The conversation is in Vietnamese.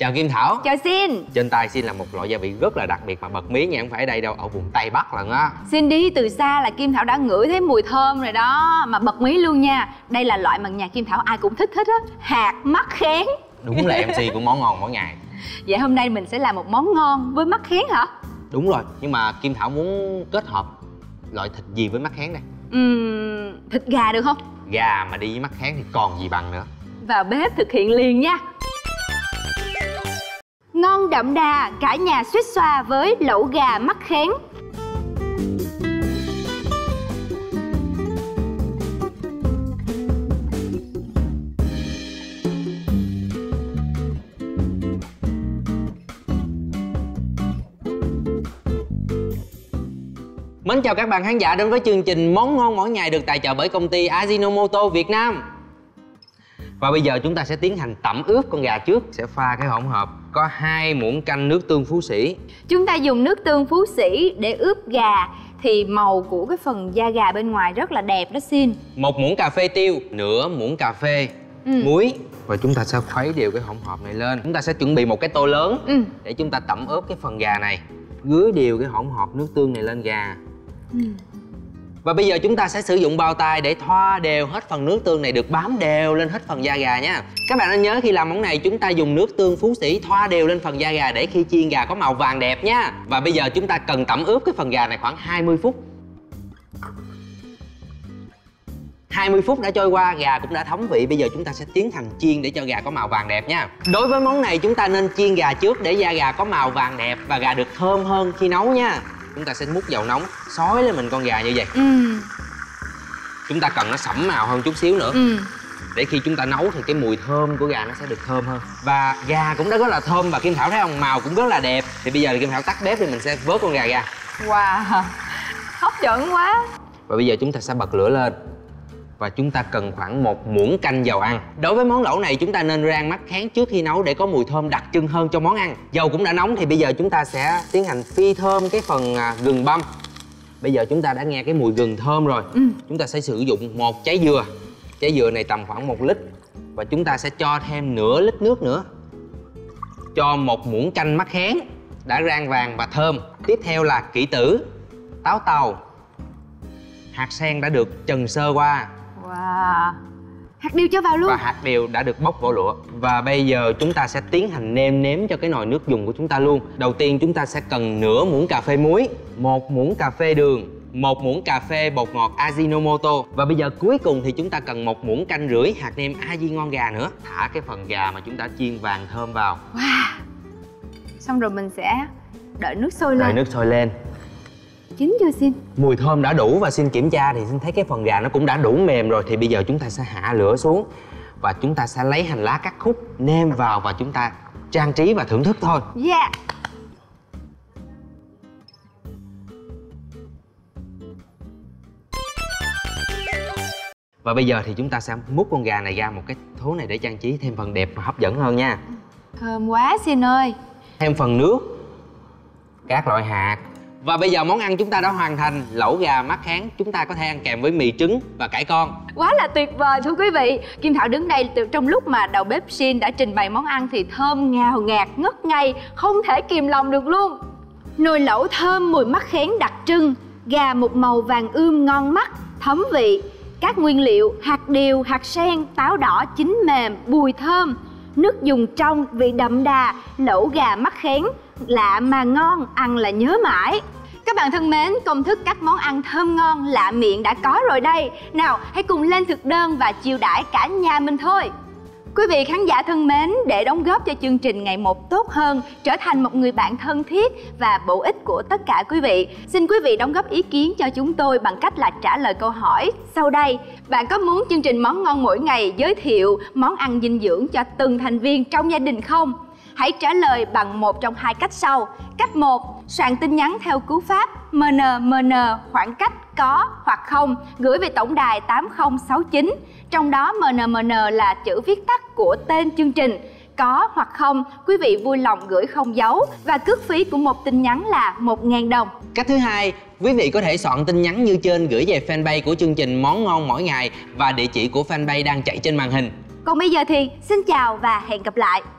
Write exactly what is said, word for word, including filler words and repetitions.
Chào Kim Thảo. Chào Xin. Trên tay Xin là một loại gia vị rất là đặc biệt mà bật mí nha, không phải ở đây đâu, ở vùng Tây Bắc lần á. Xin đi từ xa là Kim Thảo đã ngửi thấy mùi thơm rồi đó, mà bật mí luôn nha. Đây là loại mà nhà Kim Thảo ai cũng thích hết á, hạt mắc khén. Đúng là em xê của món ngon mỗi ngày. Vậy hôm nay mình sẽ làm một món ngon với mắc khén hả? Đúng rồi, nhưng mà Kim Thảo muốn kết hợp loại thịt gì với mắc khén đây? Uhm, thịt gà được không? Gà mà đi với mắc khén thì còn gì bằng nữa. Vào bếp thực hiện liền nha. Ngon đậm đà, cả nhà suýt xoa với lẩu gà mắc khén. Mến chào các bạn khán giả đến với chương trình Món ngon mỗi ngày được tài trợ bởi công ty Ajinomoto Việt Nam. Và bây giờ chúng ta sẽ tiến hành tẩm ướp con gà trước. Sẽ pha cái hỗn hợp có hai muỗng canh nước tương Phú Sĩ. Chúng ta dùng nước tương Phú Sĩ để ướp gà thì màu của cái phần da gà bên ngoài rất là đẹp đó Xin. Một muỗng cà phê tiêu, nửa muỗng cà phê ừ. muối. Và chúng ta sẽ khuấy đều cái hỗn hợp này lên. Chúng ta sẽ chuẩn bị một cái tô lớn ừ. để chúng ta tẩm ướp cái phần gà này. Rưới đều cái hỗn hợp nước tương này lên gà. Ừ. Và bây giờ chúng ta sẽ sử dụng bao tay để thoa đều hết phần nước tương này được bám đều lên hết phần da gà nha. Các bạn nên nhớ khi làm món này chúng ta dùng nước tương Phú Sĩ thoa đều lên phần da gà để khi chiên gà có màu vàng đẹp nha. Và bây giờ chúng ta cần tẩm ướp cái phần gà này khoảng hai mươi phút. hai mươi phút đã trôi qua, gà cũng đã thấm vị. Bây giờ chúng ta sẽ tiến hành chiên để cho gà có màu vàng đẹp nha. Đối với món này chúng ta nên chiên gà trước để da gà có màu vàng đẹp và gà được thơm hơn khi nấu nha. Chúng ta sẽ múc dầu nóng xối lên mình con gà như vậy ừ. Chúng ta cần nó sẫm màu hơn chút xíu nữa ừ. để khi chúng ta nấu thì cái mùi thơm của gà nó sẽ được thơm hơn. Và gà cũng đã rất là thơm và Kim Thảo thấy không, màu cũng rất là đẹp. Thì bây giờ thì Kim Thảo tắt bếp thì mình sẽ vớt con gà ra. Wow, hấp dẫn quá. Và bây giờ chúng ta sẽ bật lửa lên. Và chúng ta cần khoảng một muỗng canh dầu ăn. Đối với món lẩu này chúng ta nên rang mắc khén trước khi nấu để có mùi thơm đặc trưng hơn cho món ăn. Dầu cũng đã nóng thì bây giờ chúng ta sẽ tiến hành phi thơm cái phần gừng băm. Bây giờ chúng ta đã nghe cái mùi gừng thơm rồi ừ. Chúng ta sẽ sử dụng một trái dừa. Trái dừa này tầm khoảng một lít. Và chúng ta sẽ cho thêm nửa lít nước nữa. Cho một muỗng canh mắc khén đã rang vàng và thơm. Tiếp theo là kỷ tử, táo tàu, hạt sen đã được trần sơ qua. Wow. Hạt điều cho vào luôn. Và hạt điều đã được bóc vỏ lụa. Và bây giờ chúng ta sẽ tiến hành nêm nếm cho cái nồi nước dùng của chúng ta luôn. Đầu tiên chúng ta sẽ cần nửa muỗng cà phê muối, một muỗng cà phê đường, một muỗng cà phê bột ngọt Ajinomoto. Và bây giờ cuối cùng thì chúng ta cần một muỗng canh rưỡi hạt nêm Aji ngon gà nữa. Thả cái phần gà mà chúng ta chiên vàng thơm vào. Wow. Xong rồi mình sẽ đợi nước sôi lên. Đợi nước sôi lên. Chín chưa Xin? Mùi thơm đã đủ và Xin kiểm tra thì Xin thấy cái phần gà nó cũng đã đủ mềm rồi. Thì bây giờ chúng ta sẽ hạ lửa xuống. Và chúng ta sẽ lấy hành lá cắt khúc nêm vào và chúng ta trang trí và thưởng thức thôi. Yeah. Và bây giờ thì chúng ta sẽ múc con gà này ra một cái thố này để trang trí thêm phần đẹp và hấp dẫn hơn nha. Thơm quá Xin ơi. Thêm phần nước, các loại hạt. Và bây giờ món ăn chúng ta đã hoàn thành, lẩu gà mắc khén. Chúng ta có thể ăn kèm với mì trứng và cải con. Quá là tuyệt vời thưa quý vị. Kim Thảo đứng đây từ trong lúc mà đầu bếp Xin đã trình bày món ăn thì thơm ngào ngạt ngất ngây, không thể kìm lòng được luôn. Nồi lẩu thơm mùi mắc khén đặc trưng, gà một màu vàng ươm ngon mắt, thấm vị. Các nguyên liệu hạt điều, hạt sen, táo đỏ chín mềm, bùi thơm. Nước dùng trong, vị đậm đà, lẩu gà mắc khén. Lạ mà ngon, ăn là nhớ mãi. Các bạn thân mến, công thức các món ăn thơm ngon, lạ miệng đã có rồi đây. Nào, hãy cùng lên thực đơn và chiêu đãi cả nhà mình thôi. Quý vị khán giả thân mến, để đóng góp cho chương trình ngày một tốt hơn, trở thành một người bạn thân thiết và bổ ích của tất cả quý vị, xin quý vị đóng góp ý kiến cho chúng tôi bằng cách là trả lời câu hỏi sau đây. Bạn có muốn chương trình Món ngon mỗi ngày giới thiệu món ăn dinh dưỡng cho từng thành viên trong gia đình không? Hãy trả lời bằng một trong hai cách sau. Cách một, soạn tin nhắn theo cú pháp M N M N khoảng cách có hoặc không gửi về tổng đài tám không sáu chín. Trong đó M N M N là chữ viết tắt của tên chương trình. Có hoặc không, quý vị vui lòng gửi không dấu và cước phí của một tin nhắn là một nghìn đồng. Cách thứ hai, quý vị có thể soạn tin nhắn như trên gửi về fanpage của chương trình Món ngon mỗi ngày và địa chỉ của fanpage đang chạy trên màn hình. Còn bây giờ thì xin chào và hẹn gặp lại.